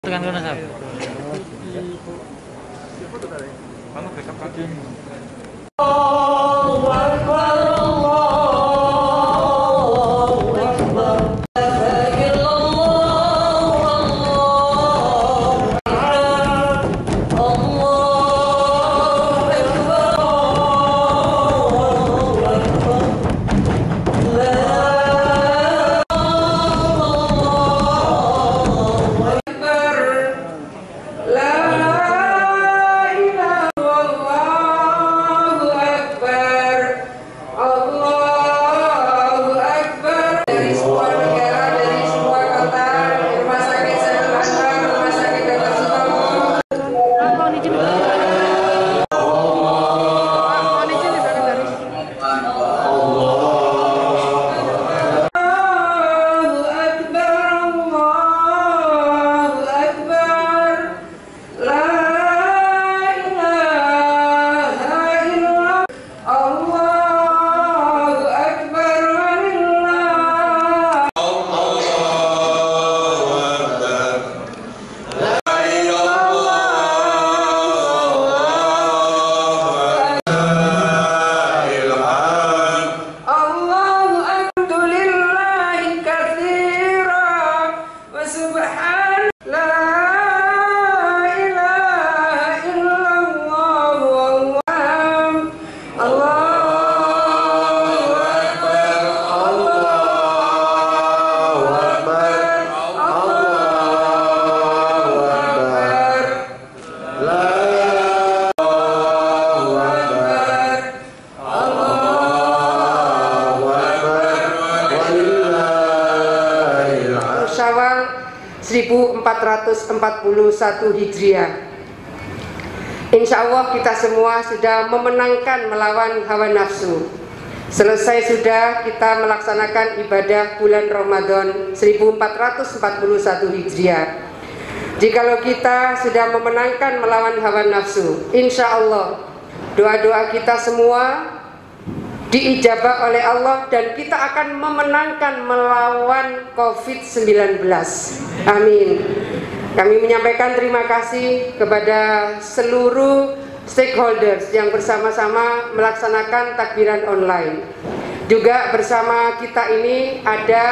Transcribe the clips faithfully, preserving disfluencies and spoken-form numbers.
Tekan kono sab. Mana backup kaki? Allahu Akbar, Allahu Akbar. seribu empat ratus empat puluh satu Hijriah. Insya Allah kita semua sudah memenangkan melawan hawa nafsu. Selesai sudah kita melaksanakan ibadah bulan Ramadan seribu empat ratus empat puluh satu Hijriah. Jikalau kita sudah memenangkan melawan hawa nafsu, insya Allah doa-doa kita semua diijabah oleh Allah dan kita akan memenangkan melawan covid sembilan belas. Amin. Kami menyampaikan terima kasih kepada seluruh stakeholders yang bersama-sama melaksanakan takbiran online. Juga bersama kita ini ada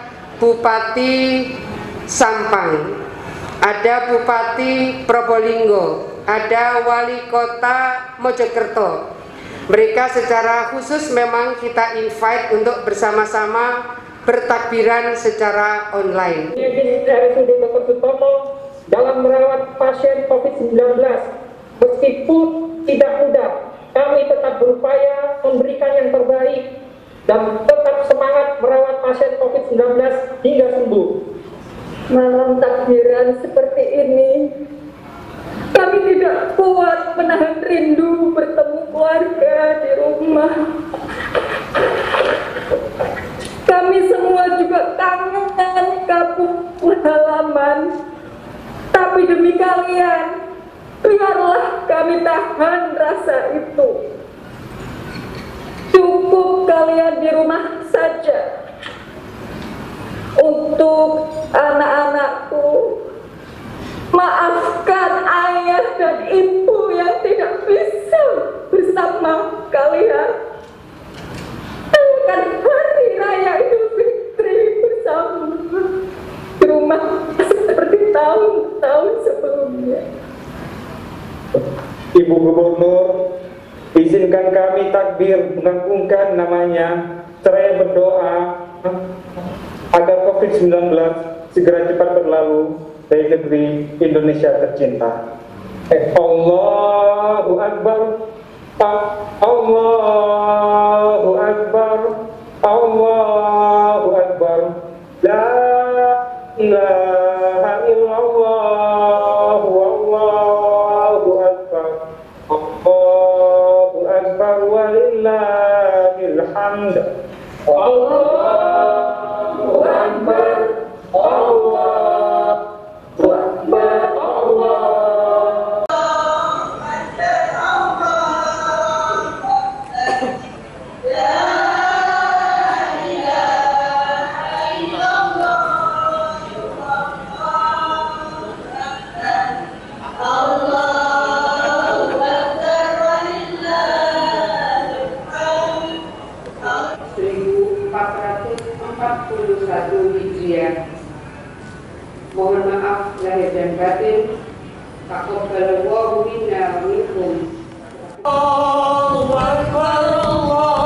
Bupati Sampang, ada Bupati Probolinggo, ada Wali Kota Mojokerto. Mereka secara khusus memang kita invite untuk bersama-sama bertakbiran secara online. R S U D Doktor Sutomo dalam merawat pasien covid sembilan belas, meskipun tidak mudah, kami tetap berupaya memberikan yang terbaik dan tetap semangat merawat pasien covid sembilan belas hingga sembuh. Malam takbiran seperti ini, kami tidak kuat menahan rindu bertemu keluarga di rumah. Kami semua juga kangen kampung halaman. Tapi demi kalian, biarlah kami tahan rasa itu. Cukup kalian di rumah saja. Untuk anak-anakku, maafkan ayah dan ibu yang tidak bisa bersama kalian. Akan hari raya Idul Fitri bersama di rumah seperti tahun-tahun sebelumnya. Ibu Gubernur, izinkan kami takbir mengagungkan namanya, seraya berdoa agar covid sembilan belas segera cepat berlalu dari negeri Indonesia tercinta. Eh, Allahu Akbar, Allahu Akbar, Allahu Akbar, la ilaha illallah, wallahu akbar, Allahu Akbar, walillahil hamd. Allahu Akbar, Allahu Akbar, Allah. maaf lahir dan batin. Taqabbalallahu minna wa minkum. Allahu Akbar, Allah.